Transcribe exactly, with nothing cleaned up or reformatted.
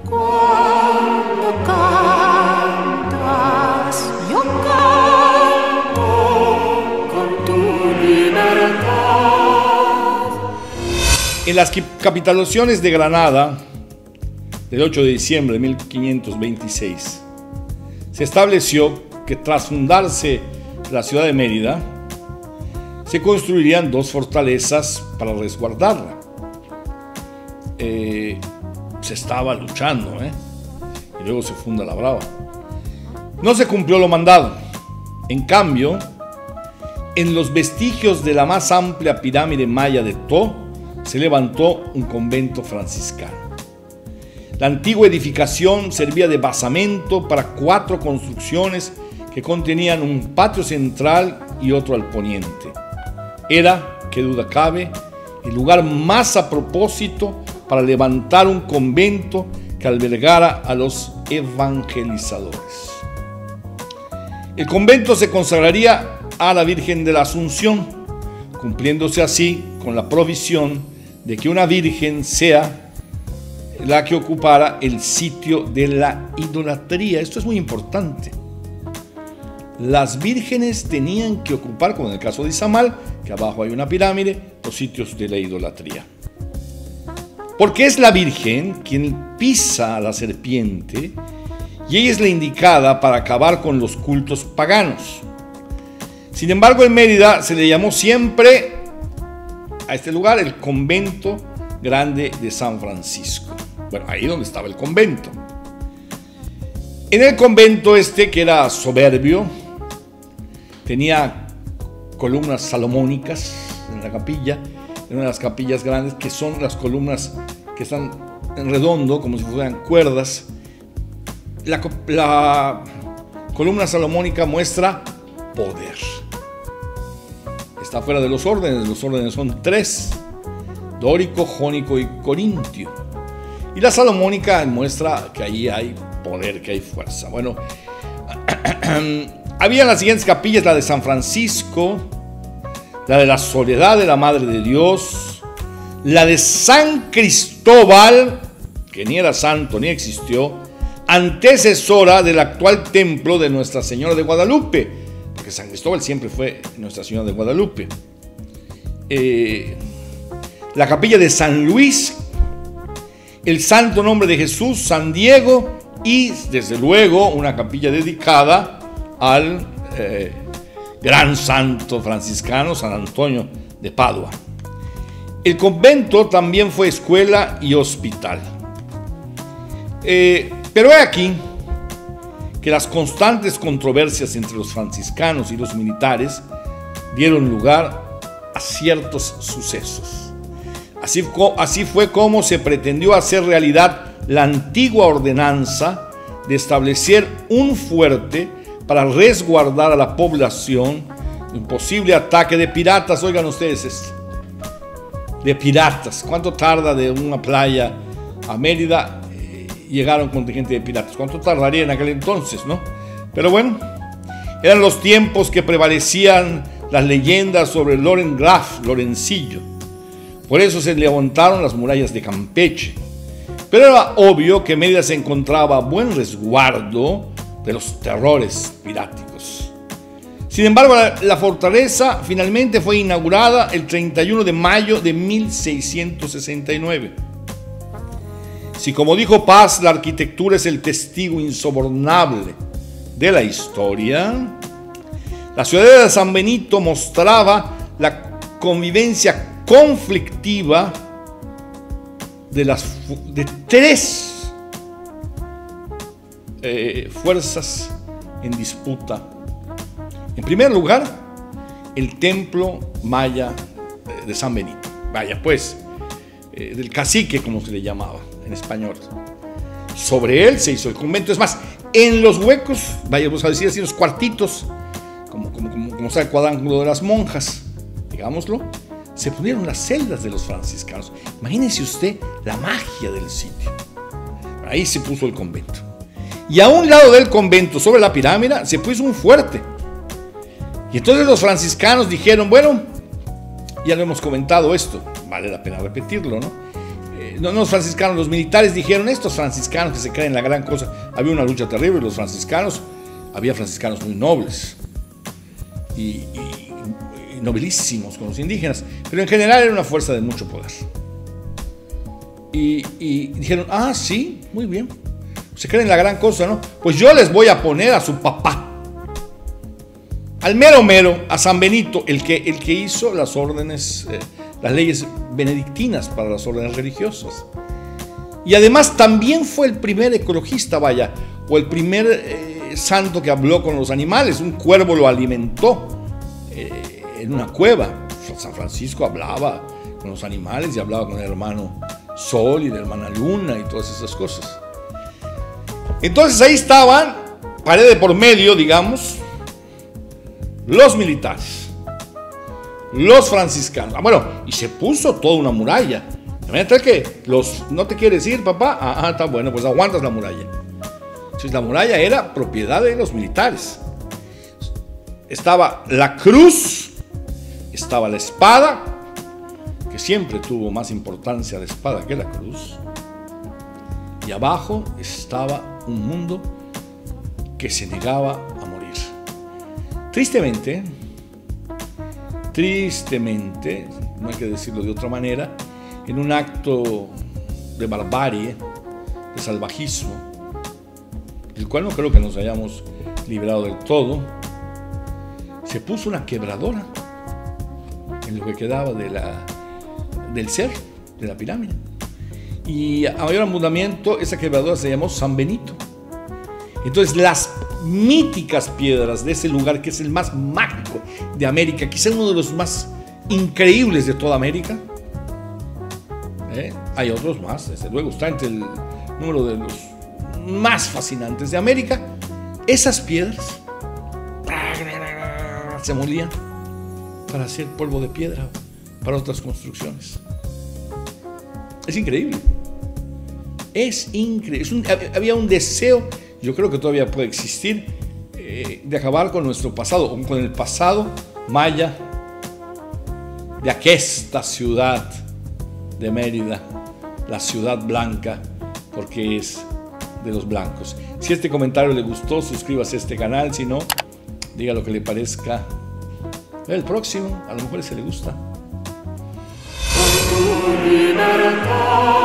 Cuando cantas, yo canto con tu libertad. En las capitulaciones de Granada, del ocho de diciembre de mil quinientos veintiséis, se estableció que tras fundarse la ciudad de Mérida, se construirían dos fortalezas para resguardarla. Eh, se estaba luchando, ¿eh? Y luego se funda la Brava. No se cumplió lo mandado. En cambio, en los vestigios de la más amplia pirámide maya de To, se levantó un convento franciscano. La antigua edificación servía de basamento para cuatro construcciones que contenían un patio central y otro al poniente. Era, qué duda cabe, el lugar más a propósito para levantar un convento que albergara a los evangelizadores. El convento se consagraría a la Virgen de la Asunción, cumpliéndose así con la provisión de que una virgen sea la que ocupara el sitio de la idolatría. Esto es muy importante. Las vírgenes tenían que ocupar, como en el caso de Izamal, que abajo hay una pirámide, los sitios de la idolatría. Porque es la Virgen quien pisa a la serpiente y ella es la indicada para acabar con los cultos paganos. Sin embargo, en Mérida se le llamó siempre a este lugar el Convento Grande de San Francisco. Bueno, ahí donde estaba el convento. En el convento este, que era soberbio, tenía columnas salomónicas en la capilla, en una de las capillas grandes, que son las columnas que están en redondo, como si fueran cuerdas. La, la columna salomónica muestra poder. Está fuera de los órdenes, los órdenes son tres: dórico, jónico y corintio. Y la salomónica muestra que ahí hay poder, que hay fuerza. Bueno, había las siguientes capillas: la de San Francisco, la de la Soledad de la Madre de Dios, la de San Cristóbal, que ni era santo ni existió, antecesora del actual templo de Nuestra Señora de Guadalupe, porque San Cristóbal siempre fue Nuestra Señora de Guadalupe. Eh, la capilla de San Luis, el Santo Nombre de Jesús, San Diego y, desde luego, una capilla dedicada al eh, gran santo franciscano San Antonio de Padua. El convento también fue escuela y hospital. Eh, pero he aquí que las constantes controversias entre los franciscanos y los militares dieron lugar a ciertos sucesos. Así, así fue como se pretendió hacer realidad la antigua ordenanza de establecer un fuerte para resguardar a la población de un posible ataque de piratas. Oigan ustedes esto, de piratas. ¿Cuánto tarda de una playa a Mérida? Eh, llegaron contingente de piratas. ¿Cuánto tardaría en aquel entonces, no? Pero bueno, eran los tiempos que prevalecían las leyendas sobre Loren Graf, Lorencillo. Por eso se levantaron las murallas de Campeche. Pero era obvio que Mérida se encontraba a buen resguardo de los terrores piráticos. Sin embargo, la, la fortaleza finalmente fue inaugurada el treinta y uno de mayo de mil seiscientos sesenta y nueve. Si, como dijo Paz, la arquitectura es el testigo insobornable de la historia, la ciudad de San Benito mostraba la convivencia conflictiva de las de tres eh, fuerzas en disputa. En primer lugar, el templo maya de San Benito, vaya pues, eh, del cacique, como se le llamaba en español. Sobre él se hizo el convento. Es más, en los huecos, vayamos a decir así, los cuartitos, como, como, como, como está el cuadrángulo de las monjas, digámoslo, se pusieron las celdas de los franciscanos. Imagínense usted la magia del sitio. Ahí se puso el convento. Y a un lado del convento, sobre la pirámide, se puso un fuerte. Y entonces los franciscanos dijeron, bueno, ya lo hemos comentado esto, vale la pena repetirlo, ¿no? Eh, no, no los franciscanos, los militares dijeron, estos franciscanos que se creen la gran cosa. Había una lucha terrible, los franciscanos, había franciscanos muy nobles y, y, y nobilísimos con los indígenas, pero en general era una fuerza de mucho poder. Y, y dijeron, ah, sí, muy bien, se creen la gran cosa, ¿no? Pues yo les voy a poner a su papá, al mero mero, a San Benito, el que, el que hizo las órdenes, eh, las leyes benedictinas para las órdenes religiosas. Y además también fue el primer ecologista, vaya, o el primer eh, santo que habló con los animales. Un cuervo lo alimentó eh, en una cueva. San Francisco hablaba con los animales y hablaba con el hermano Sol y la hermana Luna y todas esas cosas. Entonces ahí estaban, pared de por medio, digamos, los militares, los franciscanos. Ah, bueno, y se puso toda una muralla. De manera que los, ¿no te quieres ir, papá? Ah, ah, está bueno, pues aguantas la muralla. Entonces la muralla era propiedad de los militares. Estaba la cruz, estaba la espada, que siempre tuvo más importancia la espada que la cruz. Y abajo estaba un mundo que se negaba a morir. Tristemente, tristemente, no hay que decirlo de otra manera, en un acto de barbarie, de salvajismo, del cual no creo que nos hayamos librado del todo, se puso una quebradora en lo que quedaba de la, del cerro, de la pirámide. Y a mayor abundamiento, esa quebradora se llamó San Benito. Entonces las míticas piedras de ese lugar, que es el más mágico de América, quizá uno de los más increíbles de toda América, ¿eh? Hay otros más, desde luego, está entre el número de los más fascinantes de América. Esas piedras se molían para hacer polvo de piedra para otras construcciones. Es increíble. Es increíble. Es un, había un deseo, yo creo que todavía puede existir, eh, de acabar con nuestro pasado, o con el pasado maya de aquesta ciudad de Mérida, la ciudad blanca, porque es de los blancos. Si este comentario le gustó, suscríbase a este canal. Si no, diga lo que le parezca el próximo, a lo mejor ese le gusta. Tu libertad.